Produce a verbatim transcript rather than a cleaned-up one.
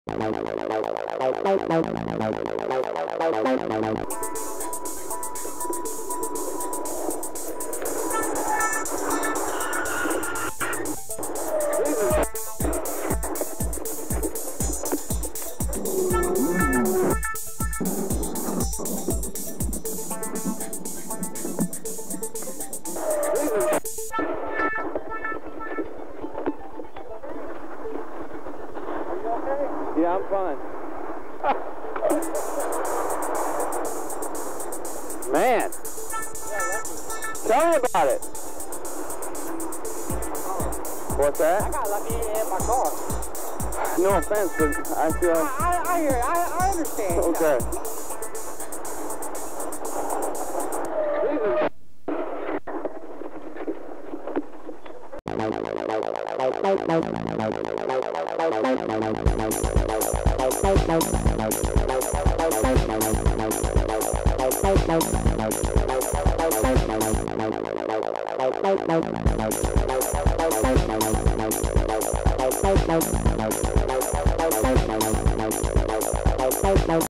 Yeah, I'm fine. Man, tell me about it. What's that? I got lucky in my car. No offense, but I feel like... I, I, I hear it. I, I understand. Okay.